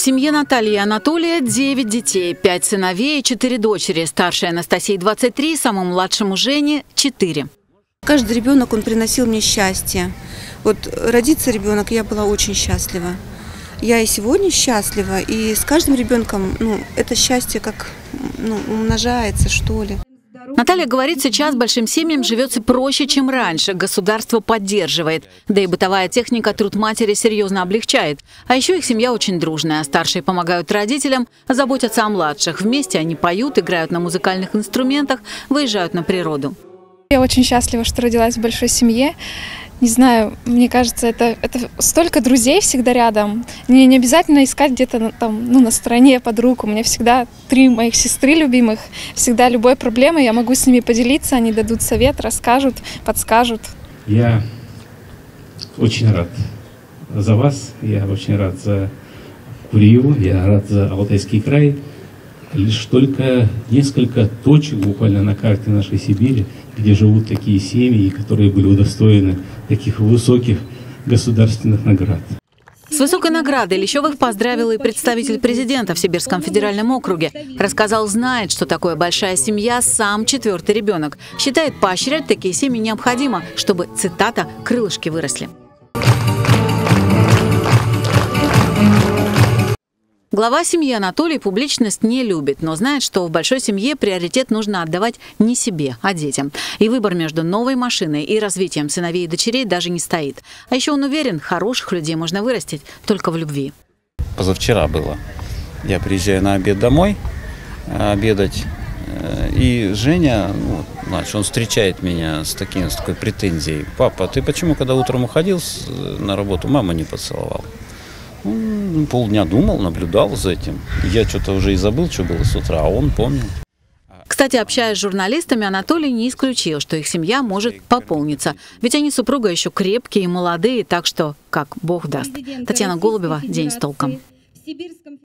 В семье Натальи и Анатолия 9 детей, 5 сыновей и 4 дочери. Старшей Анастасии 23, самому младшему Жене 4. Каждый ребенок, он приносил мне счастье. Вот родиться ребенок, я была очень счастлива. Я и сегодня счастлива, и с каждым ребенком, это счастье как умножается, что ли. Наталья говорит, сейчас большим семьям живется проще, чем раньше. Государство поддерживает. Да и бытовая техника труд матери серьезно облегчает. А еще их семья очень дружная. Старшие помогают родителям, заботятся о младших. Вместе они поют, играют на музыкальных инструментах, выезжают на природу. Я очень счастлива, что родилась в большой семье. Не знаю, мне кажется, это столько друзей всегда рядом. Мне не обязательно искать где-то там, на стороне подруг. У меня всегда 3 моих сестры любимых. Всегда любой проблемой я могу с ними поделиться, они дадут совет, расскажут, подскажут. Я очень рад за вас, я очень рад за Куриеву, я рад за Алтайский край. Лишь только несколько точек буквально на карте нашей Сибири, где живут такие семьи, которые были удостоены таких высоких государственных наград. С высокой наградой Лещевых поздравил и представитель президента в Сибирском федеральном округе. Рассказал, знает, что такое большая семья, сам 4-й ребенок. Считает, поощрять такие семьи необходимо, чтобы, цитата, «крылышки выросли». Глава семьи Анатолий публичность не любит, но знает, что в большой семье приоритет нужно отдавать не себе, а детям. И выбор между новой машиной и развитием сыновей и дочерей даже не стоит. А еще он уверен, хороших людей можно вырастить только в любви. Позавчера было. Я приезжаю на обед домой, обедать, и Женя, он встречает меня с такой претензией. «Папа, ты почему, когда утром уходил на работу, маму не поцеловал?» Полдня думал, наблюдал за этим. Я что-то уже и забыл, что было с утра, а он помнил. Кстати, общаясь с журналистами, Анатолий не исключил, что их семья может пополниться. Ведь они с супругой еще крепкие и молодые, так что как Бог даст. Татьяна Голубева, «День с толком».